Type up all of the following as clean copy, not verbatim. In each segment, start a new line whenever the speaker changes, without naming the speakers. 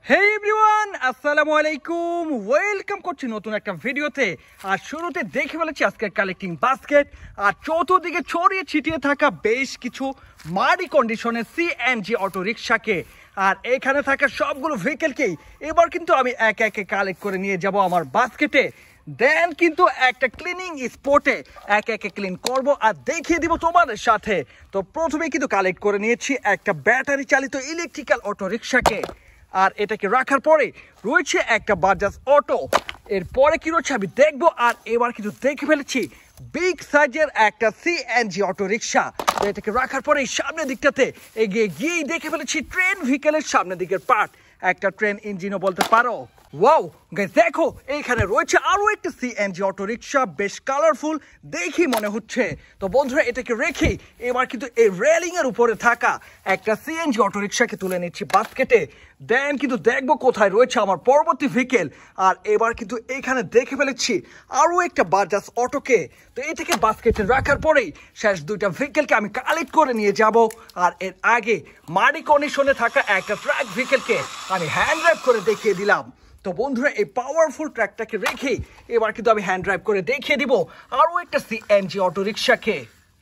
Hey everyone, আসসালামু আলাইকুম। Welcome করছি নতুন একটা ভিডিওতে। আর শুরুতে দেখে ফেলেছি আজকের কালেক্টিং বাস্কেট আর চতুর্দিকে ছড়িয়ে ছিটিয়ে থাকা বেশ কিছু মারি কন্ডিশনের সিএনজি অটো রিকশাকে। আর এখানে থাকা সবগুলো ভেহিকেলকেই এবার কিন্তু আমি একে একে কালেক্ট করে নিয়ে যাব আমার বাস্কেটে। দেন কিন্তু একটা ক্লিনিং স্পটে একে একে ক্লিন করব আর দেখিয়ে দিব তোমাদের সাথে। তো প্রথমে কিন্তু কালেক্ট করে নিয়েছি একটা ব্যাটারি চালিত ইলেকট্রিক্যাল অটো রিকশাকে। আর এটাকে রাখার পরে রয়েছে একটা বাজাজ অটো। এরপরে কি রয়েছে আমি দেখবো। আর এবার কিন্তু দেখে ফেলেছি বিগ সাইজের একটা সিএনজি অটো রিকশা। তো এটাকে রাখার পরে সামনের দিকটাতে এগিয়ে গিয়েই দেখে ফেলেছি ট্রেন ভেহিকেলের সামনের দিকের পার্ট, একটা ট্রেন ইঞ্জিনও বলতে পারো। ওয়াও গাইস, দেখো এইখানে রয়েছে আরো একটা সিএনজি অটো রিকশা, বেশ কালারফুল দেখি মনে হচ্ছে। তো বন্ধুরা এটাকে রেখে এবার কিন্তু এই রেলিং এর উপরে থাকা একটা সিএনজি অটো রিকশাকে তুলে নিচ্ছি বাস্কেটে। দেন কিন্তু দেখবো কোথায় রয়েছে আমার পরবর্তী ভেহিকেল। আর এবার কিন্তু এখানে দেখে ফেলেছি আরো একটা বাজাজ অটোকে। তো এটাকে বাস্কেটে রাখার পরেই শেষ দুইটা ভেহিকেলকে আমি কালেক্ট করে নিয়ে যাব। আর এর আগে মারি কন্ডিশনে থাকা একটা ট্রাক ভেহিকেলকে আমি হ্যান্ড ড্রাইভ করে দেখিয়ে দিলাম। তো বন্ধুরা এই পাওয়ারফুল ট্র্যাকটাকে রেখে এবার কিন্তু আমি হ্যান্ড ড্রাইভ করে দেখিয়ে দিব আরো একটা সিএনজি অটো রিকশাকে।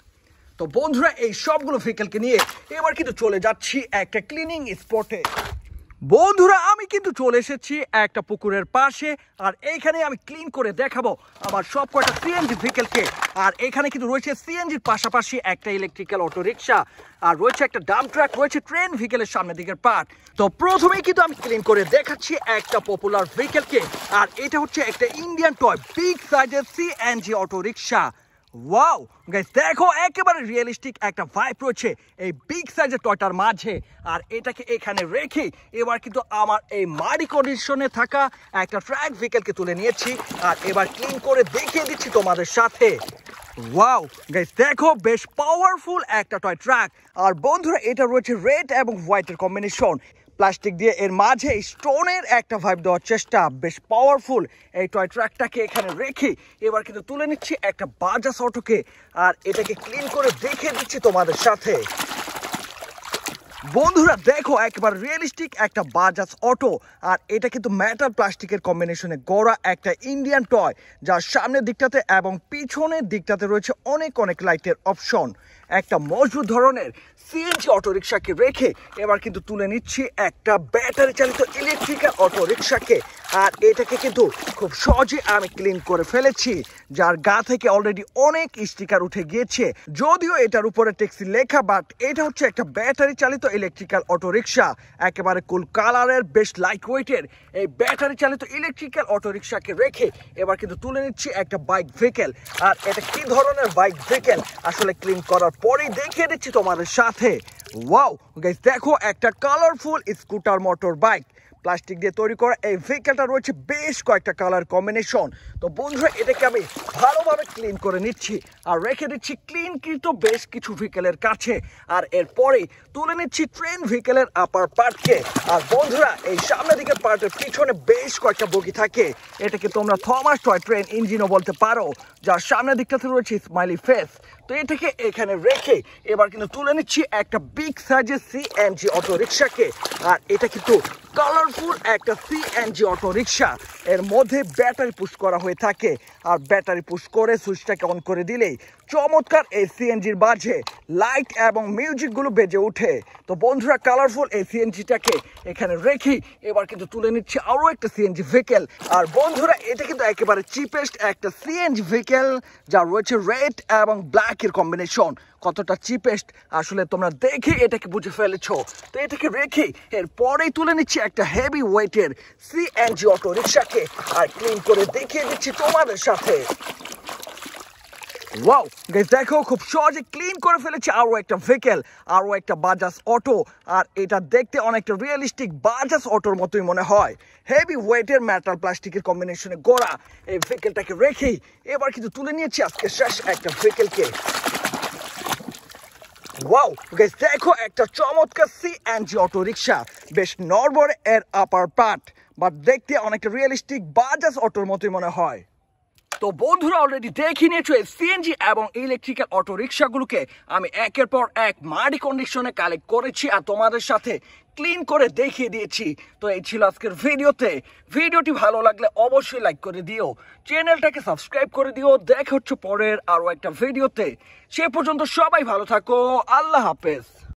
তো বন্ধুরা এই সবগুলো ভেহিকেলকে নিয়ে এবার কিন্তু চলে যাচ্ছি একটা ক্লিনিং স্পটে। বন্ধুরা আমি কিন্তু চলে এসেছি একটা পুকুরের পাশে। আর এইখানে আমি ক্লিন করে দেখাবো আমার সব কয়টা সিএনজি ভেহিকেলকে। আর এখানে কিন্তু রয়েছে সিএনজির পাশাপাশি একটা ইলেকট্রিক্যাল অটো রিকশা, আর রয়েছে একটা ডাম্প ট্রাক, রয়েছে ট্রেন ভেহিকেলের সামনের দিকের পার্ট। তো প্রথমেই কিন্তু আমি ক্লিন করে দেখাচ্ছি একটা পপুলার ভেহিকেলকে। আর এটা হচ্ছে একটা ইন্ডিয়ান টয় বিগ সাইজের CNG auto rickshaw. Wow guys, দেখো একেবারে রিয়েলিস্টিক একটা ভাইব রয়েছে এই বিগ সাইজের টয়টার মাঝে। আর এটাকে এখানে রেখে এবার কিন্তু আমার এই মারি কন্ডিশনে থাকা একটা ট্রাক ভেহিকেলকে তুলে নিয়েছি। আর এবার ক্লিন করে দেখিয়ে দিচ্ছি তোমাদের সাথে। ওয়াও গাইস, দেখো বেশ পাওয়ারফুল একটা টয় ট্রাক। আর বন্ধুরা এটা রয়েছে রেড এবং হোয়াইটের কম্বিনেশন, প্লাস্টিক দিয়ে এর মাঝে স্টোনের একটা ভাইব দেওয়ার চেষ্টা, বেশ পাওয়ারফুল এই টয় ট্রাকটাকে এখানে রেখে এবার কিন্তু তুলে নিচ্ছি একটা বাজাজ অটোকে। আর এটাকে ক্লিন করে দেখিয়ে দিচ্ছি তোমাদের সাথে। বন্ধুরা দেখো একেবারে রিয়েলিস্টিক একটা বাজাজ অটো। আর এটা কিন্তু মেটাল প্লাস্টিকের কম্বিনেশনে গড়া একটা ইন্ডিয়ান টয়, যার সামনের দিকটাতে এবং পিছনের দিকটাতে রয়েছে অনেক অনেক লাইটের অপশন। একটা মজবুত ধরনের সিএনজি অটো রিকশাকে রেখে এবার কিন্তু তুলে নিচ্ছি একটা ব্যাটারি চালিত ইলেকট্রিক্যাল অটো রিকশাকে। আর এটাকে কিন্তু খুব সহজে আমি ক্লিন করে ফেলেছি, যার গা থেকে অলরেডি অনেক স্টিকার উঠে গিয়েছে। যদিও এটার উপরে ট্যাক্সি লেখা, বাট এটা হচ্ছে একটা ব্যাটারি চালিত ইলেকট্রিক্যাল অটো রিকশা। একেবারে কুল কালারের, বেশ লাইট ওয়েটের এই ব্যাটারি চালিত ইলেকট্রিক্যাল অটো রিকশাকে রেখে এবার কিন্তু তুলে নিচ্ছি একটা বাইক ভেহিকেল। আর এটা কি ধরনের বাইক ভেহিকেল আসলে ক্লিন করার পরেই দেখিয়ে দিচ্ছি তোমাদের সাথে। ওয়াও গাইস, দেখো একটা colourful scooter motor bike, plastic দিয়ে তৈরি করা এই ভেহিকেলটা রয়েছে বেশ কয়েকটা কালার কম্বিনেশন। তো বন্ধুরা এটাকে আমি ভালোভাবে ক্লিন করে নিচ্ছি আর রেখে দিচ্ছি ক্লিনকৃত বেশ কিছু ভেহিকেলের কাছে। আর এরপরে তুলে নিচ্ছি ট্রেন ভেহিকেলের আপার পার্টকে। আর বন্ধুরা এই সামনের দিকের পার্টের পিছনে বেশ কয়েকটা বগি থাকে, এটাকে তোমরা থমাস টয় ট্রেন ইঞ্জিনও বলতে পারো, যার সামনের দিকটাতে রয়েছে স্মাইলি ফেস। তো এটাকে এখানে রেখে এবার কিন্তু তুলে নিচ্ছি একটা বিগ সাইজের সিএনজি অটো রিকশাকে। আর এটা কিন্তু কালারফুল একটা সিএনজি অটো রিকশা, এর মধ্যে ব্যাটারি পুশ করা হয়ে থাকে। আর ব্যাটারি পুশ করে সুইচটাকে অন করে দিলেই চমৎকার এই সিএনজির বাজে লাইট এবং মিউজিক গুলো বেজে ওঠে। তো বন্ধুরা কালারফুল এই সিএনজিটাকে এখানে রেখে এবার কিন্তু তুলে নিচ্ছে আরো একটা সিএনজি ভেহিকেল। আর বন্ধুরা এটা কিন্তু একেবারে চিপেস্ট একটা সিএনজি ভেহিকেল, যা রয়েছে রেড এবং ব্ল্যাক এর কম্বিনেশন। কতটা চিপেস্ট আসলে তোমরা দেখে এটাকে বুঝে ফেলেছো। তো এটাকে রেখে এরপরেই তুলে নিচ্ছি একটা হেভি ওয়েটের সিএনজি অটো রিকশাকে আর ক্লিন করে দেখিয়ে দিচ্ছি তোমাদের সাথে। ওয়াও গাইস, দেখো খুব সহজে ক্লিন করে ফেলেছি আরো একটা ভেহিকেল, আরো একটা বাজাজ অটো। আর এটা দেখতে অনেকটা রিয়েলিস্টিক বাজাজ অটোর মতোই মনে হয়। হেভি ওয়েটের মেটাল প্লাস্টিকের কম্বিনেশনে গড়া এই ভেহিকেলটাকে রেখেই এবার কিন্তু তুলে নিয়েছি আজকে শেষ একটা ভেহিকেলকে। ওয়াও গাইস, দেখো একটা চমৎকার সিএনজি অটো রিকশা, বেশ নরবর এর আপার পার্ট, বাট দেখতে অনেকটা রিয়েলিস্টিক বাজাজ অটোর মতোই মনে হয়। তো বন্ধুরা অলরেডি দেখে নিয়েছো এই সিএনজি এবং ইলেকট্রিক্যাল অটো রিকশাগুলোকে আমি একের পর এক মারি কন্ডিশনে কালেক্ট করেছি আর তোমাদের সাথে ক্লিন করে দেখিয়ে দিয়েছি। তো এই ছিল আজকের ভিডিওতে। ভিডিওটি ভালো লাগলে অবশ্যই লাইক করে দিও, চ্যানেলটাকে সাবস্ক্রাইব করে দিও। দেখা হচ্ছে পরের আরো একটা ভিডিওতে। সে পর্যন্ত সবাই ভালো থাকো। আল্লাহ হাফেজ।